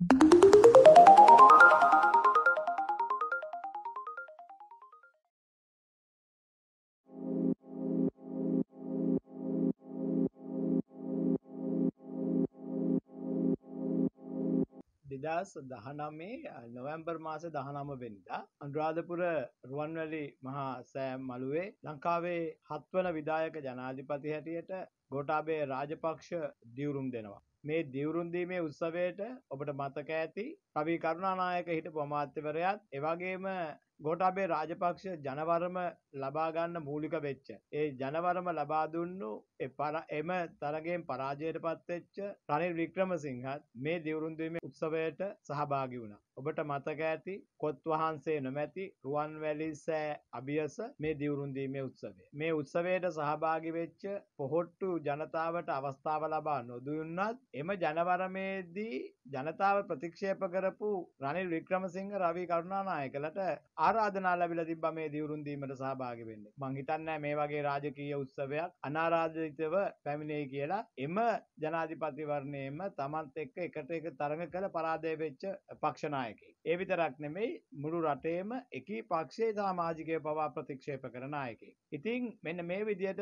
දෙදස් 19 නොවැම්බර් මාස 19 වෙනිදා අනුරාධපුර රුවන්වැලි මහා සෑම් මළුවේ ලංකාවේ 7 වන විධායක ජනාධිපති හැටියට ගෝඨාභය රාජපක්ෂ දිවුරුම් දෙනවා. මේ දිවුරුම් දීමේ උත්සවයට ඔබට මතක ඇති කවි කරුණානායක හිටපු අමාත්‍යවරයාත් එවැගේම ගෝඨාභය රාජපක්ෂ ජනවරම ලබා ගන්න මූලික වෙච්ච ඒ ජනවරම ලබා දුන්නු එම තරගයෙන් පරාජයට පත්වෙච්ච රනිල් වික්‍රමසිංහත් මේ දිවුරුම් දීමේ උත්සවයට සහභාගී වුණා. ඔබට මතක ඇති කොත් වහන්සේ නොමැති රුවන්වැලි සෑ අභියස මේ දිවුරුම් දීමේ උත්සවය. මේ උත්සවයට සහභාගී වෙච්ච පොහොට්ටු ජනතාවට අවස්ථාව ලබා නොදුන්නත් එම ජනවරමේදී ජනතාව ප්‍රතික්ෂේප කරපු රනිල් වික්‍රමසිංහ රවි කරුණානායකලට ආරාධනා ලැබිලා තිබ්බා මේ දිවුරුම් දීමට සහභාගී වෙන්න. මං හිතන්නේ මේ වගේ රාජකීය උත්සවයක් අනාරාධිතව පැමිණෙයි කියලා. එම ජනාධිපතිවරණයෙම තමන්ත් එක්ක එකට එක තරඟ කළ පරාජය වෙච්ච පක්ෂ නායකයෙක්. ඒ විතරක් නෙමෙයි මුළු රටේම එකී පක්ෂයේ සමාජිකයෝ පවා ප්‍රතික්ෂේප කරන නායකයෙක්. ඉතින් මෙන්න මේ විදිහට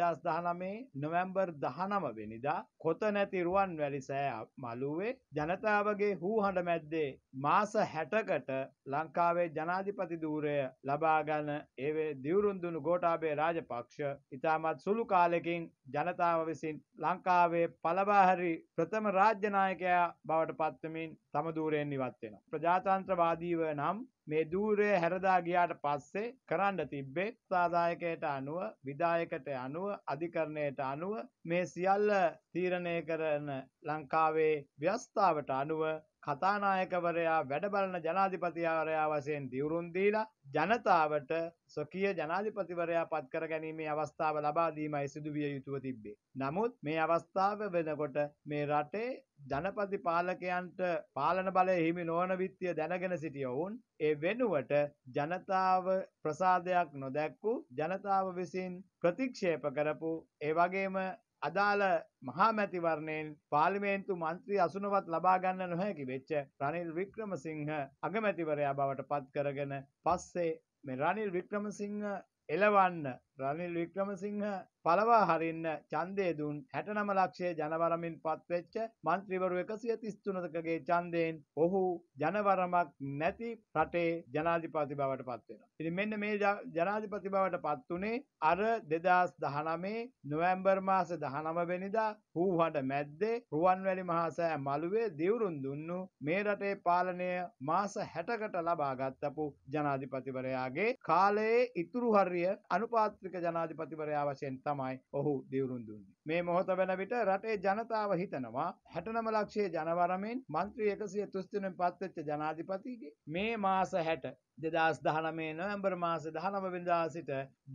2019 නොවැම්බර් 19 වෙනිදා කොත නැති රුවන්වැලි සෑ මළුවේ ජනතාවගේ හූහඬ මැද්දේ මාස 60කට ලංකාවේ ජනාධිපති ධූරය ලබා ගන්න ඒ දිවුරුම් දුණු ගෝඨාභය රාජපක්ෂ ඉතාමත් සුළු කාලෙකින් ජනතාව විසින් ලංකාවේ පළබාහැරි ප්‍රථම රාජ්‍ය නායකයා බවට පත්වමින් තම ධූරයෙන් ඉවත් වෙනවා. ප්‍රජාතන්ත්‍රවාදීව නම් මේ ධූරය හැරදා ගියාට පස්සේ කරන්න තිබ්බේ සාදායකයට අනුව විධායකට අනුව අධිකරණයට අනුව මේ සියල්ල තීරණය කරන ලංකාවේ ව්‍යවස්ථාවට අනුව කතානායකවරයා වැඩ බලන ජනාධිපතිවරයා වශයෙන් දිවුරුම් දීලා ජනතාවට ස්වකීය ජනාධිපතිවරයා පත් කර ගැනීමේ අවස්ථාව ලබා දීමයි සිදු විය යුතුව තිබ්බේ. නමුත් මේ අවස්ථාව වෙනකොට මේ රටේ ජනපති පාලකයන්ට පාලන බලය හිමි නොවන විත්තිය දැනගෙන සිටිය ඔවුන් ඒ වෙනුවට ජනතාව ප්‍රසාදයක් නොදැක්වූ ජනතාව විසින් ප්‍රතික්ෂේප කරපු ඒ වගේම අදාළ මහා මැතිවරණයෙන් පාර්ලිමේන්තු මන්ත්‍රී අසුනවත් ලබා ගන්න නොහැකි වෙච්ච රනිල් වික්‍රමසිංහ අගමැතිවරයා බවට පත් කරගෙන පස්සේ මේ රනිල් වික්‍රමසිංහ එලවන්න රනිල් වික්‍රමසිංහ පළවා හරින්න ඡන්දය දුන් 69 ලක්ෂයේ ජනවරමින් පත්වෙච්ච මන්ත්‍රීවරු 133කගේ ඡන්දයෙන් ඔහු ජනවරමක් නැති රටේ ජනාධිපති බවට පත් වෙනවා. ඉතින් මෙන්න මේ ජනාධිපති බවට පත් උනේ අර 2019 නොවැම්බර් මාස 19 වෙනිදා හූහඬ මැද්දේ රුවන්වැලි මහා සෑ මළුවේ දිවුරුම් දුන්නු මේ රටේ පාලනය මාස 60කට ලබා ගත්තපු ජනාධිපතිවරයාගේ කාලයේ ඉතුරු හරිය අනුපාත්‍රික ජනාධිපතිවරයා වශයෙන් තමයි ඔහු දිවුරුම් දුන්නේ. මේ මොහොත වෙන විට රටේ ජනතාව හිතනවා 69 ලක්ෂයේ ජනවරමෙන් මන්ත්‍රී 133 පත්වෙච්ච ජනාධිපතිගේ මේ මාස 60 2019 නොවැම්බර් මාස 19 වෙනිදා සිට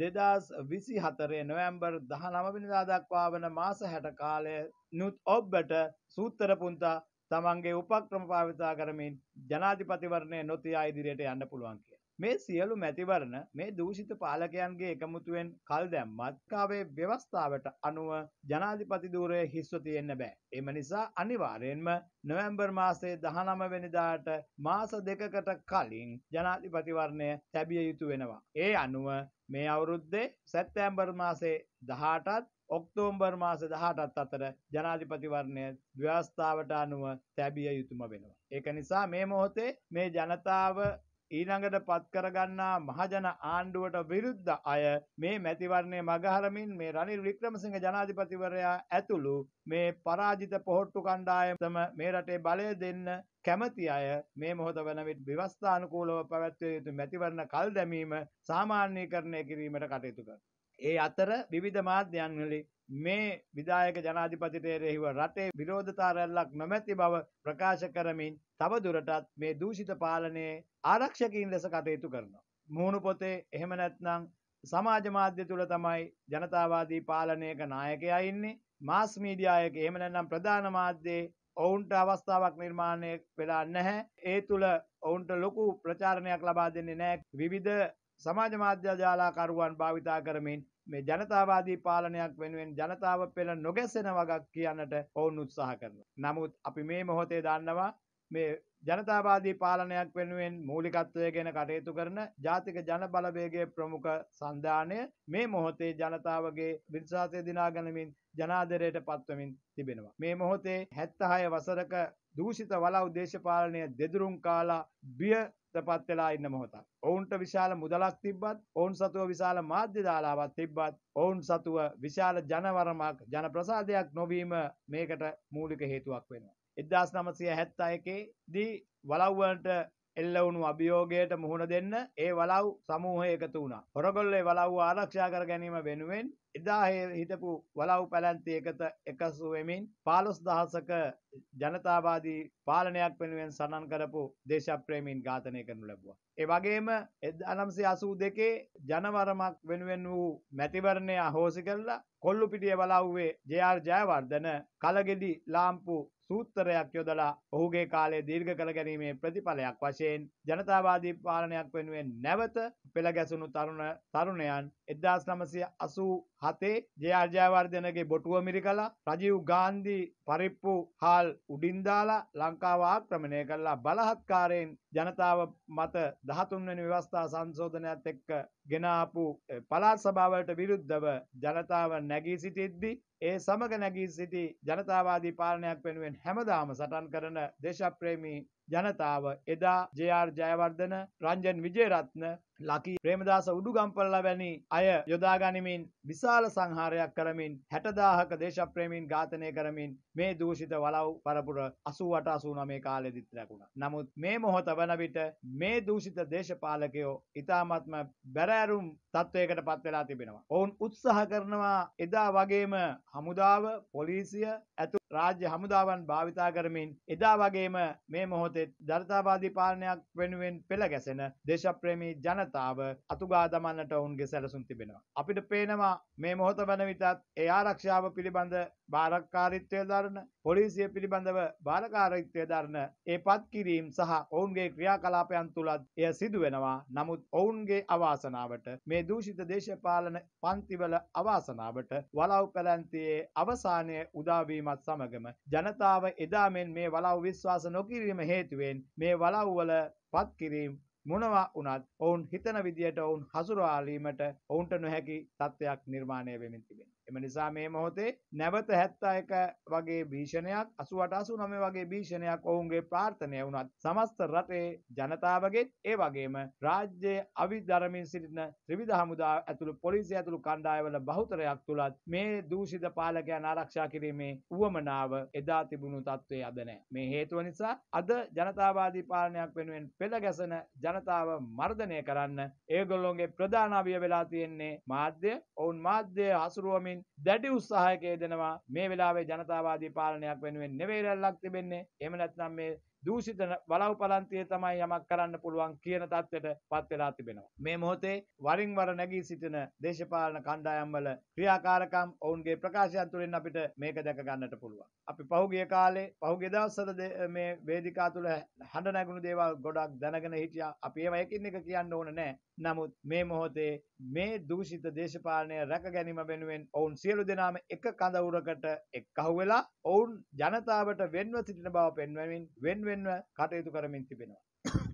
2024 නොවැම්බර් 19 වෙනිදා දක්වා වන මාස 60 කාලය නුත් ඔබට සූත්‍ර පුන්තා තමන්ගේ උපක්‍රම භාවිතා කරමින් ජනාධිපතිවරණය නොතියා ඉදිරියට යන්න පුළුවන් කියලා. මේ සියලු මැතිවරණ මේ දූෂිත පාලකයන්ගේ එකමුතුවෙන් කල් දැම්මත් කාවේ ව්‍යවස්ථාවට අනුව ජනාධිපති ධූරය හිස්ව තියෙන්න බෑ. එම නිසා අනිවාර්යෙන්ම නොවැම්බර් මාසයේ 19 වෙනිදාට මාස දෙකකට කලින් ජනාධිපතිවරණය තැබිය යුතු වෙනවා. ඒ අනුව මේ අවුරුද්දේ සැප්තැම්බර් මාසයේ 18ත් ඔක්තෝබර් මාස 18ත් අතර ජනාධිපතිවරණය ව්‍යවස්ථාවට අනුව තැබිය යුතුම වෙනවා. ඒක නිසා මේ මොහොතේ මේ ජනතාව ඊළඟට පත් කරගන්නා මහජන ආණ්ඩුවට විරුද්ධ අය මේ මැතිවරණය මගහරමින් මේ රනිල් වික්‍රමසිංහ ජනාධිපතිවරයා ඇතුළු මේ පරාජිත පොහොට්ටු කණ්ඩායමටම මේ රටේ බලය දෙන්න කැමති අය මේ මොහොත වන විට ව්‍යවස්ථානුකූලව පැවැත්විය යුතු මැතිවරණ කල් දැමීම සාමාන්‍යීකරණය කිරීමට කටයුතු කරනවා. ඒ අතර විවිධ මාධ්‍යයන්වලින් මේ විධායක ජනාධිපතිට එරෙහිව රටේ විරෝධතා රැල්ලක් නොමැති බව ප්‍රකාශ කරමින් තවදුරටත් මේ දූෂිත පාලනයේ ආරක්ෂකයින් ලෙස කටයුතු කරනවා. මුහුණු පොතේ එහෙම නැත්නම් සමාජ මාධ්‍ය තුල තමයි ජනතාවාදී පාලනයක නායකයා ඉන්නේ. මාස් මීඩියා එක එහෙම නැත්නම් ප්‍රධාන මාධ්‍යයේ ඔවුන්ට අවස්ථාවක් නිර්මාණය වෙලා නැහැ. ඒ තුල ඔවුන්ට ලොකු ප්‍රචාරණයක් ලබා දෙන්නේ නැහැ. විවිධ සමාජ මාධ්‍ය ජාලාකරුවන් භාවිතා කරමින් මේ ජනතාවාදී පාලනයක් වෙනුවෙන් ජනතාව පෙළ නොගැසෙන වගක් කියන්නට ඔවුන් උත්සාහ කරනවා. නමුත් අපි මේ මොහොතේ දන්නවා මේ ජනතාවාදී පාලනයක් වෙනුවෙන් මූලිකත්වය ගෙන කටයුතු කරන ජාතික ජන බලවේගයේ ප්‍රමුඛ සන්ධානය මේ මොහොතේ ජනතාවගේ විශ්වාසය දිනා ගනිමින් ජනාදරයට පත්වමින් තිබෙනවා. මේ මොහොතේ 76 වසරක දූෂිත වලව් දේශපාලනය දෙදුරුම් කාලා බියටපත් වෙලා ඉන්න මොහොතක්. ඔවුන්ට විශාල මුදලක් තිබ්බත්, ඔවුන් සතුව විශාල මාධ්‍ය දාලාවක් තිබ්බත්, ඔවුන් සතුව විශාල ජනවරමක් ජන ප්‍රසාදයක් නොවීම මේකට මූලික හේතුවක් වෙනවා. 1971 දී වලව්වලට එල්ල වුණු අභියෝගයට මුහුණ දෙන්න ඒ වලව් සමූහය එකතු වුණා. හොරගොල්ලේ වලව්ව ආරක්ෂා කර ගැනීම වෙනුවෙන් එදා හිටපු වලව් පැලැන්ති එකතු වෙමින් 15000ක ජනතාවාදී පාලනයක් වෙනුවෙන් සටන් කරපු දේශප්‍රේමීන් ඝාතනය කරනු ලැබුවා. ඒ වගේම 1982 ජනවරමක් වෙනුවෙන් වූ මැතිවරණය අහෝසි කරලා කොල්ලුපිටිය වලව්වේ ජේ.ආර්. ජයවර්ධන කලගෙඩි ලාම්පු සූත්‍රයක් යොදලා ඔහුගේ කාලය දීර්ඝ කළ ගැනීමේ ප්‍රතිඵලයක් වශයෙන් ජනතාවාදී පාලනයක් වෙනුවෙන් නැවත පෙළ ගැසුණු තරුණයන් 1987 ජේ.ආර්. ජයවර්ධනගේ බොටුව මිරිකලා රජීව් ගාන්ධි පරිප්පු හාල් උඩින් දාලා ලංකාව ආක්‍රමණය කළා බලහත්කාරයෙන් ජනතාව මත 13 වෙනි ව්‍යවස්ථා සංශෝධනයත් එක්ක ගෙන ආපු පළාත් සභාවලට විරුද්ධව ජනතාව නැගී සිටිද්දී ඒ සමග නැගී සිටි ජනතාවාදී පාලනයක් වෙනුවෙන් හැමදාම සටන් කරන දේශප්‍රේමී ජනතාව එදා ජේ.ආර්. ජයවර්ධන, රංජන් විජේරත්න, ලකී ප්‍රේමදාස උඩුගම්පල්ලා වැනි අය යොදා ගනිමින් විශාල සංහාරයක් කරමින් 60000ක දේශප්‍රේමීන් ඝාතනය කරමින් මේ දූෂිත වලව් පරපුර 88 89 කාලෙදිත් ලැබුණා. නමුත් මේ මොහොත වන විට මේ දූෂිත දේශපාලකයෝ ඊ타ත්ම බැරෑරුම් තත්වයකට පත් වෙලා තිබෙනවා. ඔවුන් උත්සාහ කරනවා එදා වගේම හමුදාව, පොලිසිය ඇතුළු රාජ්‍ය හමුදාවන් භාවිතා කරමින් එදා වගේම මේ මොහොතේ ජනතාවාදී පාලනයක් වෙනුවෙන් පෙළ ගැසෙන දේශප්‍රේමී ජනතාව අතුගා දමන්නට ඔවුන්ගේ සැලසුම් තිබෙනවා. අපිට පේනවා මේ මොහොත වන විටත් ඒ ආරක්ෂාව පිළිබඳ බාරකාරීත්වය දරන, පොලිසිය පිළිබඳව බාරකාරීත්වය දරන ඒ පත් කිරීම සහ ඔවුන්ගේ ක්‍රියාකලාපයන් තුලත් එය සිදු වෙනවා. නමුත් ඔවුන්ගේ අවාසනාවට මේ දූෂිත දේශපාලන පන්තිවල අවාසනාවට වලව් පැලැන්තියේ අවසානය උදා වීමත් සමගම ජනතාව එදා මෙන් මේ වලව් විශ්වාස නොකිරීම හේතුවෙන් මේ වලව් වල පත් කිරීම මොනවා වුණත් ඔවුන් හිතන විදියට ඔවුන් හසුරවාලීමට ඔවුන්ට නොහැකි තත්ත්වයක් නිර්මාණය වෙමින් තිබෙනවා. එම නිසා මේ මොහොතේ නැවත 71 වගේ භීෂණයක් 88 89 වගේ භීෂණයක් ඔවුන්ගේ ප්‍රාර්ථනය වුණත් සමස්ත රටේ ජනතාවගේ ඒ වගේම රාජ්‍යයේ අවිධර්මයෙන් සිටින ත්‍රිවිධ හමුදා ඇතුළු පොලිසිය ඇතුළු කණ්ඩායවල බහුතරයක් තුලත් මේ දූෂිත පාලකයන් ආරක්ෂා කිරීමේ උවමනාව එදා තිබුණු තත්ත්වයේ අද නැහැ. මේ හේතුව නිසා අද ජනතාවාදී පාලනයක් වෙනුවෙන් පෙළ ගැසෙන ජනතාව මර්ධනය කරන්න ඒගොල්ලෝගේ ප්‍රධාන අවිය වෙලා තියෙන්නේ මාධ්‍ය. ඔවුන් මාධ්‍ය හසුරුවමින් දැඩි උත්සාහයක යෙදෙනවා මේ වෙලාවේ ජනතාවාදී පාලනයක් වෙනුවෙන් නෙවෙයි රැල්ලක් තිබෙන්නේ. එහෙම නැත්නම් මේ දූෂිත වලව් පලන්තියේ තමයි යමක් කරන්න පුළුවන් කියන තත්ත්වයට පත් වෙලා තිබෙනවා. මේ මොහොතේ වරින් වර නැගී සිටින දේශපාලන කණ්ඩායම් වල ක්‍රියාකාරකම් ඔවුන්ගේ ප්‍රකාශයන් තුළින් අපිට මේක දැක ගන්නට පුළුවන්. අපි පහුගිය කාලේ පහුගිය දවස්වල මේ වේදිකා තුළ හඬ නැගුණු දේවල් ගොඩක් දැනගෙන හිටියා. අපි ඒවා එකින් එක කියන්න ඕන නැහැ. නමුත් මේ මොහොතේ මේ දූෂිත දේශපාලනය රැක ගැනීම වෙනුවෙන් ඔවුන් සියලු දෙනාම එක කඳවුරකට එක්කහුව වෙලා ඔවුන් ජනතාවට වෙන්ව සිටින බව පෙන්වමින් වෙන්වෙන්ව කටයුතු කරමින් තිබෙනවා.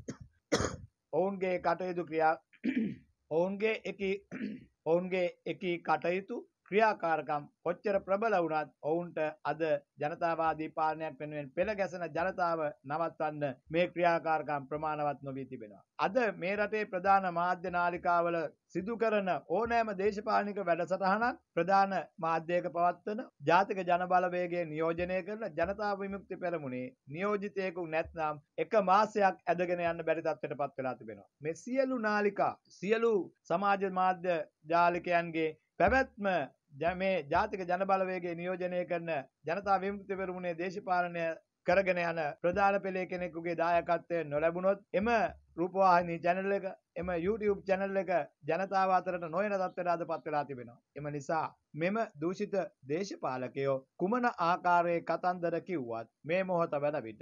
ඔවුන්ගේ එකී කටයුතු ක්‍රියාකාරකම් කොච්චර ප්‍රබල වුණත් ඔවුන්ට අද ජනතාවාදී පාලනයක් වෙනුවෙන් පෙළ ගැසෙන ජනතාව නවත්වන්න මේ ක්‍රියාකාරකම් ප්‍රමාණවත් නොවී තිබෙනවා. අද මේ රටේ ප්‍රධාන මාධ්‍ය නාලිකාවල සිදු කරන ඕනෑම දේශපාලනික වැඩසටහනක් ප්‍රධාන මාධ්‍යයක පවත්වන ජාතික ජන බලවේගය නියෝජනය කරන ජනතා විමුක්ති පෙරමුණේ නියෝජිතයෙකු නැත්නම් එක මාසයක් ඇදගෙන යන්න බැරි තත්ත්වයට පත් වෙලා තිබෙනවා. මේ සියලු නාලිකා සියලු සමාජ මාධ්‍ය ජාලිකයන්ගේ පැවැත්ම මේ ජාතික ජන බලවේගයේ නියෝජනය කරන ජනතා විමුක්ති පෙරමුණේ දේශපාලනය කරගෙන යන ප්‍රධාන පෙළේ කෙනෙකුගේ දායකත්වය නොලැබුණොත් එම රූපවාහිනී channel එක එම YouTube channel එක ජනතාව අතරට නොයන තත්ත්වයට අදපත් වෙලා තිබෙනවා. එම නිසා මෙම දූෂිත දේශපාලකයෝ කුමන ආකාරයේ කතන්දර කිව්වත් මේ මොහොත වන විට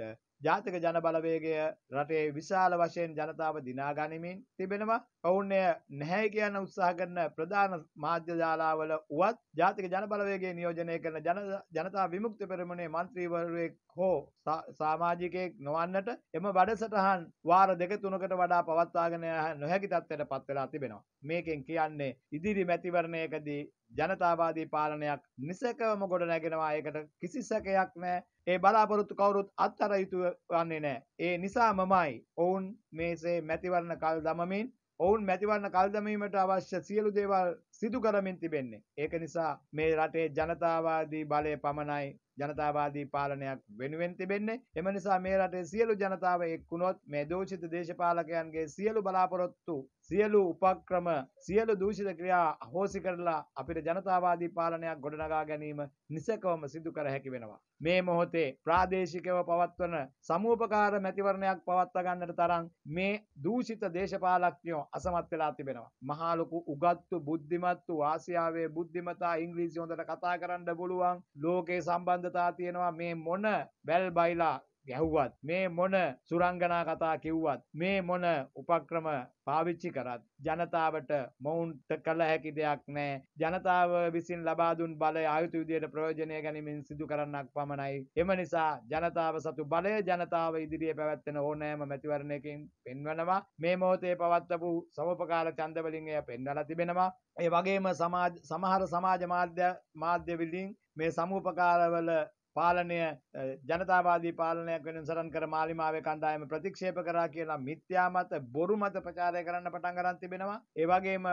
ජාතික ජන බලවේගය රටේ විශාල වශයෙන් ජනතාව දිනා ගනිමින් තිබෙනවා. ඔවුන් එය නැහැ කියන උත්සාහ කරන ප්‍රධාන මාධ්‍ය ජාලාවල උවත් ජාතික ජන බලවේගය නියෝජනය කරන ජනතා විමුක්ති පෙරමුණේ මන්ත්‍රීවරයෙක් හෝ සමාජිකයෙක් නොවන්නට එම වැඩසටහන් වාර 2-3කට වඩා පවත්වාගෙන නොහැකි තත්ත්වයට පත් වෙලා තිබෙනවා. මේකෙන් කියන්නේ ඉදිරි මැතිවරණයකදී ජනතාවාදී පාලනයක් නිසකවම ගොඩ නැගෙනවා. ඒකට කිසි සැකයක් නැහැ. ඒ බලාපොරොත්තු කවුරුත් අත්හැර යුතු වන්නේ නැහැ. ඒ නිසාමමයි ඔවුන් මේසේ මැතිවරණ කල් දමමින් ඔවුන් මැතිවරණ කල් දැමීමට අවශ්‍ය සියලු දේවල් සිදු කරමින් තිබෙන්නේ. ඒක නිසා මේ රටේ ජනතාවාදී බලය පමණයි ජනතාවාදී පාලනයක් වෙනුවෙන් තිබෙන්නේ. එම නිසා මේ රටේ සියලු ජනතාව එක්ුණොත් මේ දූෂිත දේශපාලකයන්ගේ සියලු බලාපොරොත්තු, සියලු උපක්‍රම, සියලු දූෂිත ක්‍රියා අහෝසි කරලා අපිට ජනතාවාදී පාලනයක් ගොඩනගා ගැනීම නිසකවම සිදු කර හැකි වෙනවා. මේ මොහොතේ ප්‍රාදේශිකව පවත්වන සමූපකාර මැතිවරණයක් පවත්වා ගන්නට තරම් මේ දූෂිත දේශපාලකයෝ අසමත් වෙලා තිබෙනවා. මහා ලොකු උගත්තු බුද්ධිමත්තු ආසියාවේ බුද්ධිමතා ඉංග්‍රීසි හොඳට කතා කරන්න පුළුවන් ලෝකේ සම්බන්ධතා තියෙනවා. මේ මොන බැල් බයිලා ගැහුවත්, මේ මොන සුරංගනා කතා කිව්වත්, මේ මොන උපක්‍රම පාවිච්චි කරත් ජනතාවට මොවුන්ට කළ හැකි දෙයක් නැහැ. ජනතාව විසින් ලබා දුන් බලය ආයුතු විදියට ප්‍රයෝජනය ගැනීමෙන් සිදු කරන්නක් පමණයි. එම නිසා ජනතාව සතු බලය ජනතාව ඉදිරියේ පැවැත්වෙන ඕනෑම මැතිවරණයකින් පෙන්වනවා. මේ මොහොතේ පවත්වපු සමෝපකාර ඡන්ද වලින් එය පෙන්වලා තිබෙනවා. ඒ වගේම සමහර සමාජ මාධ්‍ය වලින් මේ සමූපකාරවල පාලනය ජනතාවාදී පාලනයක් වෙනුවෙන් සටන් කර මාලිමාවේ කණ්ඩායම ප්‍රතික්ෂේප කරා කියලා මිත්‍යා මත බොරු මත ප්‍රචාරය කරන්න පටන් ගන්න තිබෙනවා. ඒ වගේම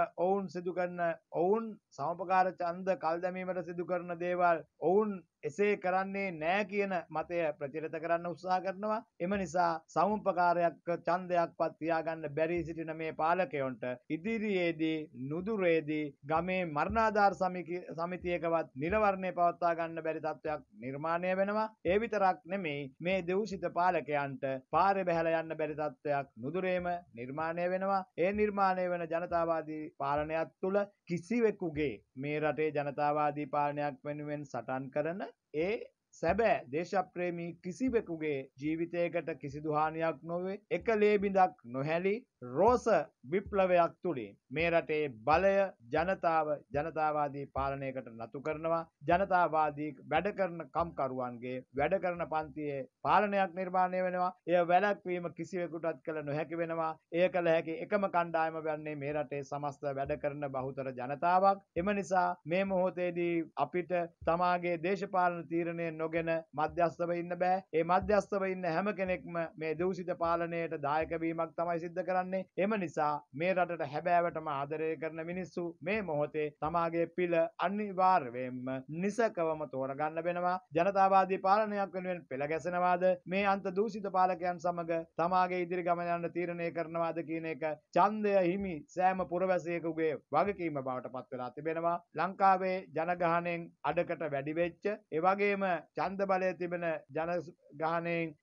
ඔවුන් සමපකාර ඡන්ද කල් දැමීමට සිදු කරන දේවල් ඔවුන් එසේ කරන්නේ නැහැ කියන මතය ප්‍රචලිත කරන්න උත්සාහ කරනවා. එම නිසා සමපකාරයක් ඡන්දයක්වත් තියාගන්න බැරි සිටින මේ පාලකයන්ට ඉදිරියේදී නුදුරේදී ගමේ මරණාධාර සමිතියකවත් නිලවරණය පවත්වා ගන්න බැරි තත්ත්වයක් නිර්මාණය වෙනවා. ඒ විතරක් නෙමෙයි මේ දූෂිත පාලකයන්ට පාරේ බහැලා යන්න බැරි තත්ත්වයක් නුදුරේම නිර්මාණය වෙනවා. ඒ නිර්මාණය වෙන ජනතාවාදී පාලනයක් තුළ කිසිවෙකුගේ මේ රටේ ජනතාවාදී පාලනයක් වෙනුවෙන් සටන් කරන ඒ සැබෑ දේශප්‍රේමී කිසිවෙකුගේ ජීවිතයකට කිසිදු හානියක් නොවේ. එක ලේබිඳක් නොහැලි රෝස විප්ලවයක් තුළින් මේ රටේ බලය ජනතාවාදී පාලනයකට නතු කරනවා. ජනතාවාදී වැඩ කරන කම්කරුවන්ගේ වැඩ කරන පන්තියේ පාලනයක් නිර්මාණය වෙනවා. එය වැළැක්වීම කිසිවෙකුටත් කළ නොහැකි වෙනවා. එය කළ හැකි එකම කණ්ඩායම වන්නේ මේ රටේ සමස්ත වැඩ කරන බහුතර ජනතාවක්. එම නිසා මේ මොහොතේදී අපිට තමාගේ දේශපාලන තීරණය නොගෙන මධ්‍යස්ථව ඉන්න බෑ. ඒ මධ්‍යස්ථව ඉන්න හැම කෙනෙක්ම මේ දූෂිත පාලනයට දායක වීමක් තමයි සිද්ධ කරන්නේ. එම නිසා මේ රටට හැබෑවටම ආදරය කරන මිනිස්සු මේ මොහොතේ තමාගේ පිළ අනිවාර්යයෙන්ම නිසකවම තෝරගන්න වෙනවා. ජනතාවාදී පාලනයක් වෙනුවෙන් පෙළ ගැසෙනවාද මේ අන්ත දූෂිත පාලකයන් සමග තමාගේ ඉදිරි ගමන යන තීරණය කරනවාද කියන එක ඡන්දය හිමි සෑම පුරවැසියෙකුගේ වගකීම බවට පත් වෙලා තිබෙනවා. ලංකාවේ ජනගහණයෙන් අඩකට වැඩි වෙච්ච ඒ වගේම ඡන්ද බලය තිබෙන ජනගහණයෙන්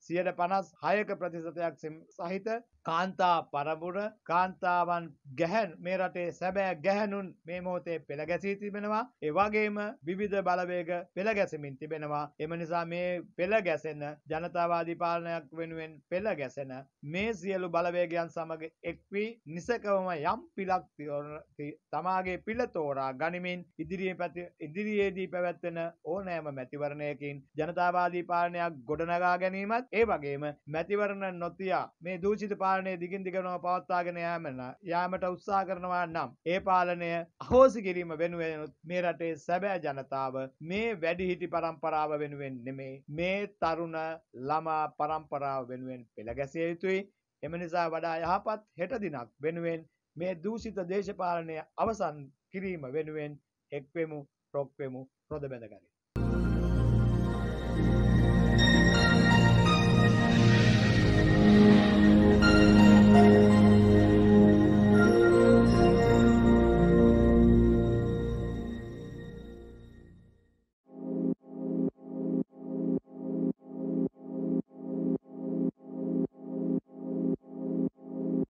56% සහිත කාන්තා පරපුර කාන්තාවන් ගැහැන් මේ රටේ සැබෑ ගැහැණුන් මේ මොහොතේ පෙළ ගැසී තිබෙනවා. ඒ වගේම විවිධ බලවේග පෙළ ගැසෙමින් තිබෙනවා. එම නිසා මේ පෙළ ගැසෙන ජනතාවාදී පාලනයක් වෙනුවෙන් පෙළ ගැසෙන මේ සියලු බලවේගයන් සමග එක් වී නිසකවම යම් පිළක් තමාගේ පිළ තෝරා ගනිමින් ඉදිරියේදී පැවැත්වෙන ඕනෑම මැතිවරණයකින් ජනතාවාදී පාලනයක් ගොඩනගා ගැනීමත් ඒ වගේම මැතිවරණ නොතියා මේ දූෂිත පාලනය දිගින් දිගටම පවත්වාගෙන යාමට උත්සාහ කරනවා නම් ඒ පාලනය අහෝසි කිරීම වෙනුවෙන් මේ රටේ සැබෑ ජනතාව මේ වැඩිහිටි පරම්පරාව වෙනුවෙන් නෙමේ මේ තරුණ ළමා පරම්පරාව වෙනුවෙන් පෙළ ගැසිය යුතුයි. එම නිසා වඩා යහපත් හෙට දිනක් වෙනුවෙන් මේ දූෂිත දේශපාලනය අවසන් කිරීම වෙනුවෙන් එක්වෙමු රොක්වෙමු රොද බැඳගනිමු.